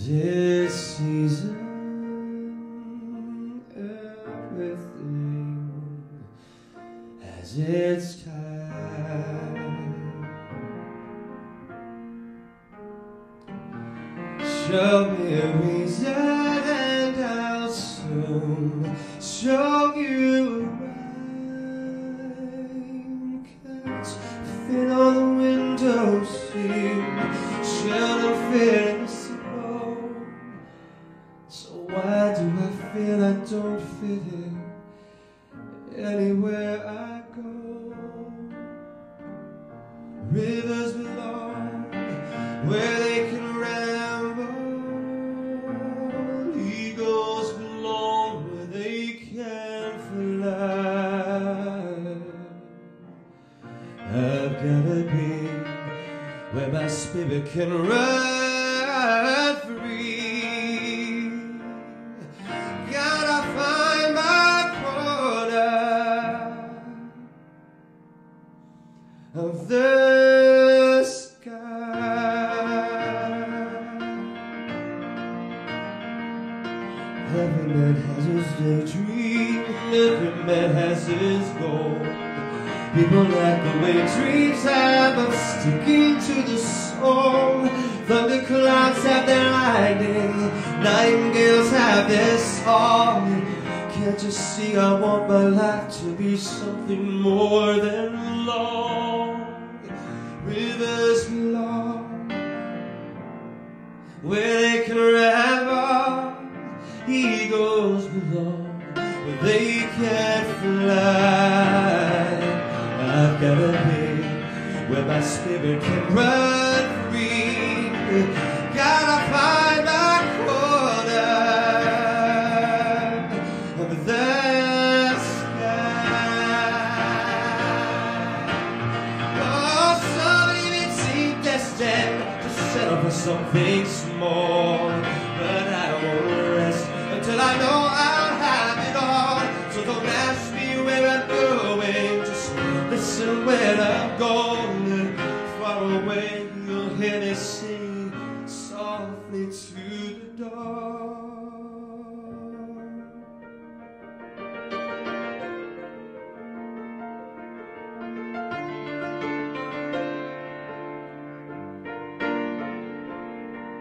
this season, everything has its time. Show me a reason and I'll soon show you a rhyme. Cats fit on the windowsill, children fit in the snow. So why do I feel I don't fit in anywhere I go? Rivers belong where they can ramble, eagles belong where they can fly. I've gotta be where my spirit can run free. Gotta find my corner of the sky. Every man has his daydream, every man has his goal. People like the way dreams have of sticking to the soul. Thunderclouds have their lightning, nightingales have their song. Can't you see I want my life to be something more than long? Rivers belong where they can ramble, eagles belong where they can fly. I've gotta be where my spirit can run free. Gotta find my corner of the sky. Oh, some even seem destined to settle for something small, but I won't rest until I know I'll have it all. So don't ask me where I'm going, just listen when I'm going. Far away you'll hear me sing softly to the dawn.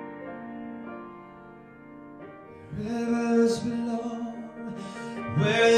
Rivers belong where